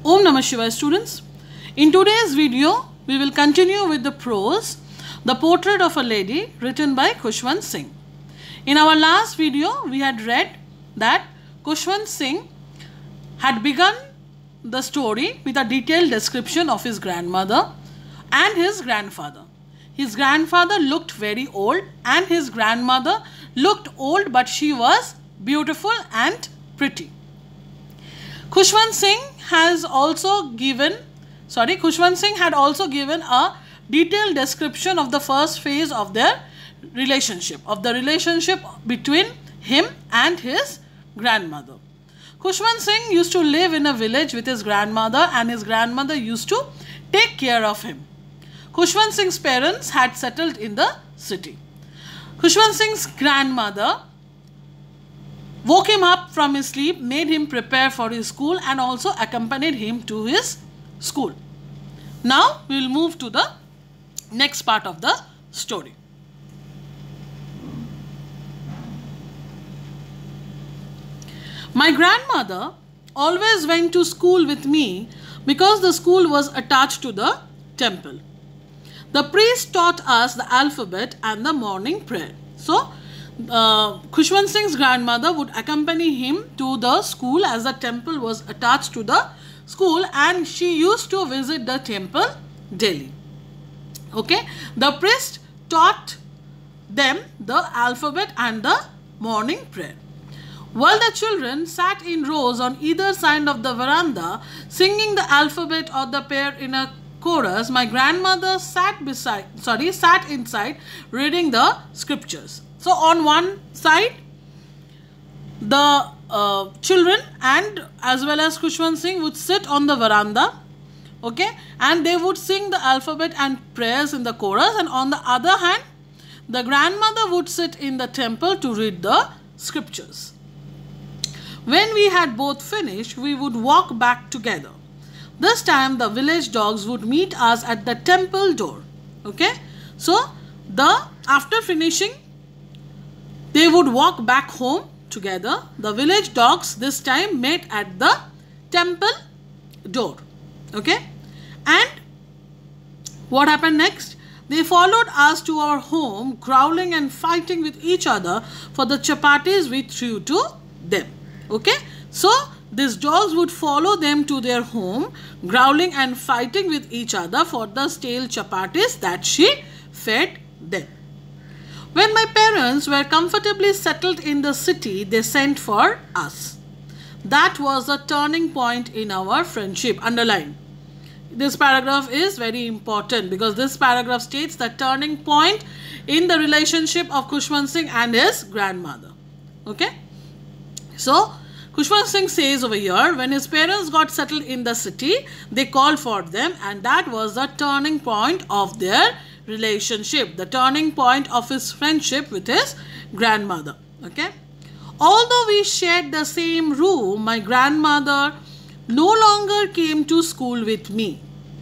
Om Namah Shivaya students. In today's video, we will continue with the prose, The Portrait of a Lady, written by Khushwant Singh. In our last video, we had read that Khushwant Singh had begun the story with a detailed description of his grandmother and his grandfather. His grandfather looked very old and his grandmother looked old, but she was beautiful and pretty. Khushwant Singh had also given a detailed description of the first phase of their relationship, between him and his grandmother. Khushwant Singh used to live in a village with his grandmother, and his grandmother used to take care of him. Khushwant Singh's parents had settled in the city. Khushwant Singh's grandmother woke him up from his sleep, made him prepare for his school, and also accompanied him to his school. Now we will move to the next part of the story. My grandmother always went to school with me because the school was attached to the temple. The priest taught us the alphabet and the morning prayer. So, Khushwant Singh's grandmother would accompany him to the school as the temple was attached to the school, and she used to visit the temple daily. Okay, the priest taught them the alphabet and the morning prayer. While the children sat in rows on either side of the veranda singing the alphabet or the prayer in a chorus, my grandmother sat inside reading the scriptures. So on one side, the children and as well as Khushwant Singh would sit on the veranda, okay, and they would sing the alphabet and prayers in the chorus, and on the other hand, the grandmother would sit in the temple to read the scriptures. When we had both finished, we would walk back together. This time the village dogs would meet us at the temple door. Okay, so after finishing, they would walk back home together. The village dogs this time met at the temple door. Okay, and what happened next? They followed us to our home, growling and fighting with each other for the chapatis we threw to them. Okay, so these dogs would follow them to their home, growling and fighting with each other for the stale chapatis that she fed them. When my parents were comfortably settled in the city, they sent for us. That was a turning point in our friendship. Underline. This paragraph is very important because this paragraph states the turning point in the relationship of Khushwant Singh and his grandmother. Okay. So, Khushwant Singh says over here, when his parents got settled in the city, they called for them, and that was the turning point of their relationship, the turning point of his friendship with his grandmother. Okay. Although we shared the same room, my grandmother no longer came to school with me.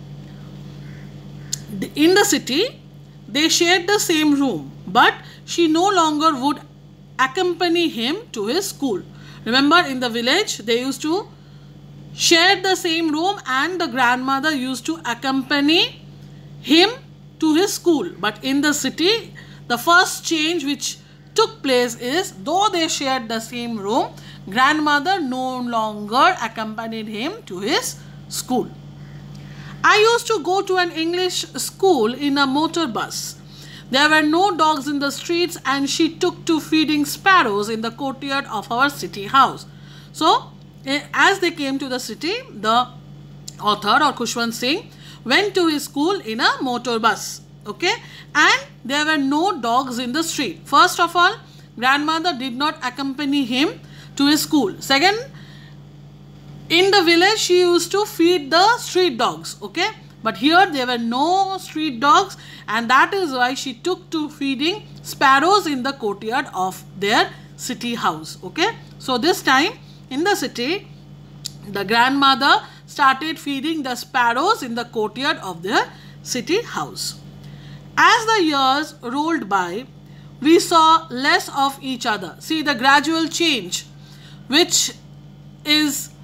In the city, they shared the same room, but she no longer would accompany him to his school. Remember, in the village, they used to share the same room and the grandmother used to accompany him to his school. But in the city, the first change which took place is, though they shared the same room, grandmother no longer accompanied him to his school. I used to go to an English school in a motor bus. There were no dogs in the streets, and she took to feeding sparrows in the courtyard of our city house. So, as they came to the city, the author or Khushwant Singh went to his school in a motor bus. Okay, and there were no dogs in the street. First of all, grandmother did not accompany him to his school. Second, in the village, she used to feed the street dogs. Okay, but here there were no street dogs, and that is why she took to feeding sparrows in the courtyard of their city house. Okay, so this time in the city, the grandmother started feeding the sparrows in the courtyard of their city house. As the years rolled by, we saw less of each other. See the gradual change which is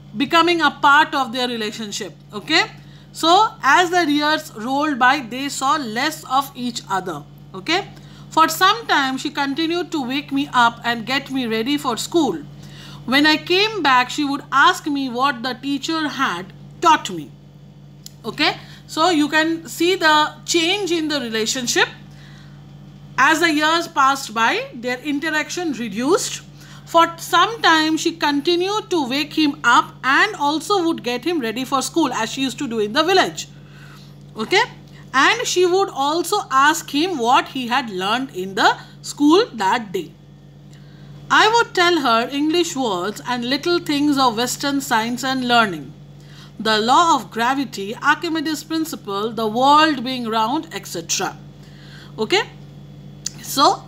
becoming a part of their relationship. Okay, so as the years rolled by, they saw less of each other. Okay, for some time she continued to wake me up and get me ready for school. When I came back, she would ask me what the teacher had taught me. Okay, so you can see the change in the relationship. As the years passed by, their interaction reduced. For some time, she continued to wake him up and also would get him ready for school, as she used to do in the village. Okay, and she would also ask him what he had learned in the school that day. I would tell her English words and little things of Western science and learning. The law of gravity, Archimedes' principle, the world being round, etc. Okay, so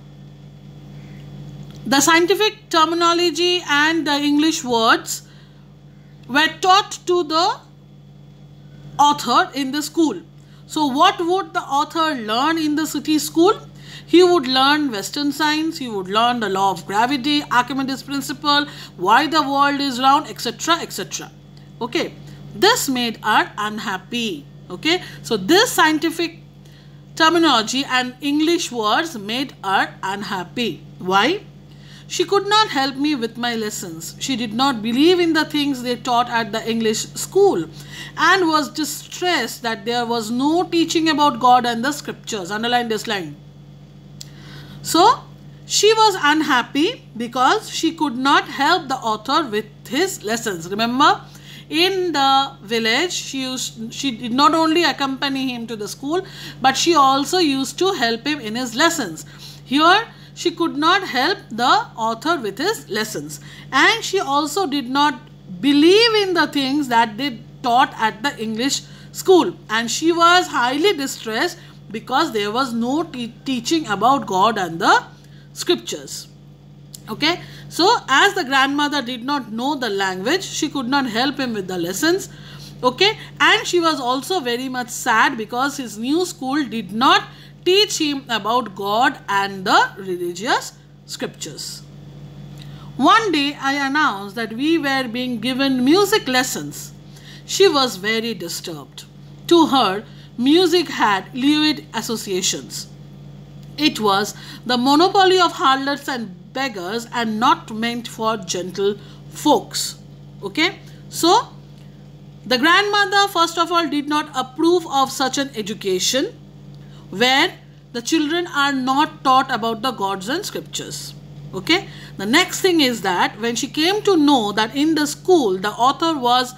the scientific terminology and the English words were taught to the author in the school. So what would the author learn in the city school? He would learn Western science, he would learn the law of gravity, Archimedes' principle, why the world is round, etc. etc. Okay, this made her unhappy. Okay, so this scientific terminology and English words made her unhappy. Why? She could not help me with my lessons. She did not believe in the things they taught at the English school and was distressed that there was no teaching about God and the scriptures. Underline this line. So, she was unhappy because she could not help the author with his lessons. Remember, in the village, she did not only accompany him to the school, but she also used to help him in his lessons. Here, she could not help the author with his lessons. And she also did not believe in the things that they taught at the English school. And she was highly distressed because there was no teaching about God and the scriptures. Okay, so as the grandmother did not know the language, she could not help him with the lessons. Okay, and she was also very much sad because his new school did not teach him about God and the religious scriptures. One day I announced that we were being given music lessons. She was very disturbed. To her, music had lewd associations. It was the monopoly of harlots and beggars and not meant for gentle folks. Okay, so the grandmother first of all did not approve of such an education where the children are not taught about the gods and scriptures. Okay, the next thing is that when she came to know that in the school the author was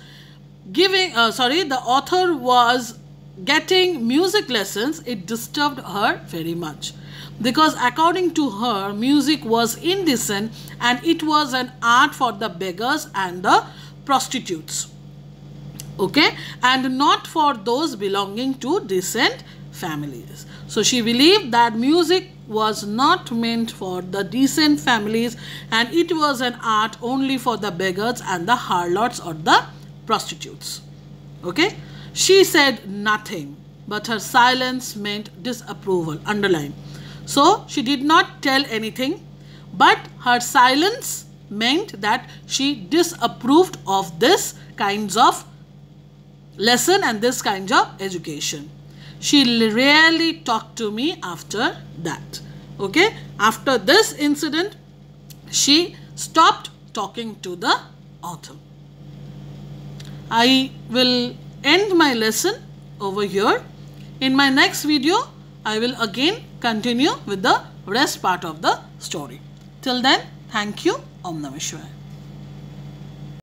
getting music lessons, it disturbed her very much. Because according to her, music was indecent and it was an art for the beggars and the prostitutes. Okay, and not for those belonging to decent families. So she believed that music was not meant for the decent families and it was an art only for the beggars and the harlots or the prostitutes. Okay, she said nothing, but her silence meant disapproval. Underline. So she did not tell anything, but her silence meant that she disapproved of this kinds of lesson and this kind of education. She rarely talked to me after that. Okay, after this incident, she stopped talking to the author. I will end my lesson over here. In my next video, I will again continue with the rest part of the story. Till then, thank you. Om Namah Shivaya.